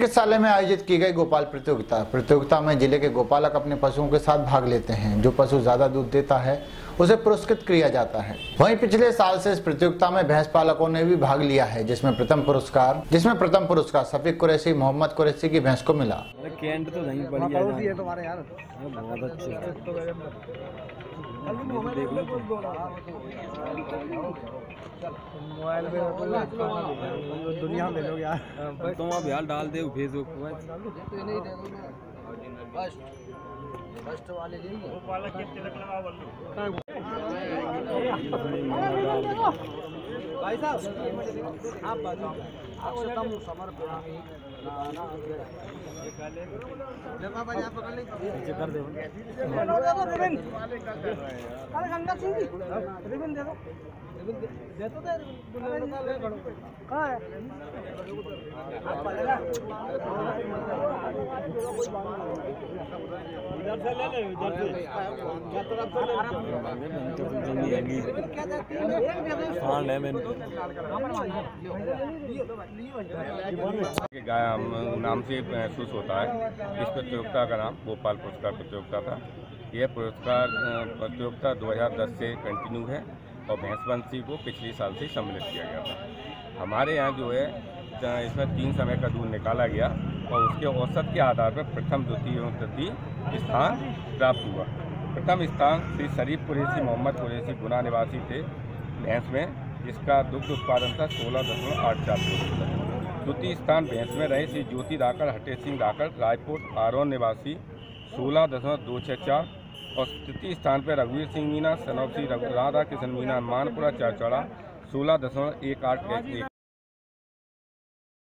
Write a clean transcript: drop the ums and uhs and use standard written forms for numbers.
चिकित्सालय में आयोजित की गई गोपाल प्रतियोगिता में जिले के गोपालक अपने पशुओं के साथ भाग लेते हैं। जो पशु ज्यादा दूध देता है उसे पुरस्कृत किया जाता है। वहीं पिछले साल से इस प्रतियोगिता में भैंस पालकों ने भी भाग लिया है, जिसमें प्रथम पुरस्कार शफीक कुरैशी मोहम्मद कुरैशी की भैंस को मिला। कैंट तो नहीं बढ़िया तुम्हारे यार, बहुत अच्छे मोबाइल में दुनिया में लोग यार तुम अब यार डाल दे फेसबुक फर्स्ट वाले भाई साहब आप अक्षतम समर्पयामि कर दे अरे गंगा सिंह जी रिबन दे दो दे तो दे कहाँ है इधर से ले ले गाय नाम से महसूस होता है। इस प्रतियोगिता का नाम गोपाल पुरस्कार प्रतियोगिता था। यह पुरस्कार प्रतियोगिता 2010 से कंटिन्यू है और भैंसवंशी को पिछले साल से सम्मिलित किया गया था। हमारे यहाँ जो है इसमें 3 समय का दूध निकाला गया और उसके औसत के आधार पर प्रथम, द्वितीय एवं तृतीय स्थान प्राप्त हुआ। प्रथम स्थान श्री शरीफ कुरैशी मोहम्मद कुरैशी गुना निवासी थे भैंस में, जिसका दुग्ध उत्पादन था 16.84%। द्वितीय स्थान भैंस में रहे श्री ज्योति राकड़ हटे सिंह राकड़ रायपुर आरोन निवासी 16.264 और तृतीय स्थान पर रघुवीर सिंह मीना सनौसी राधा किशन मीना मानपुरा चाचौड़ा 16.181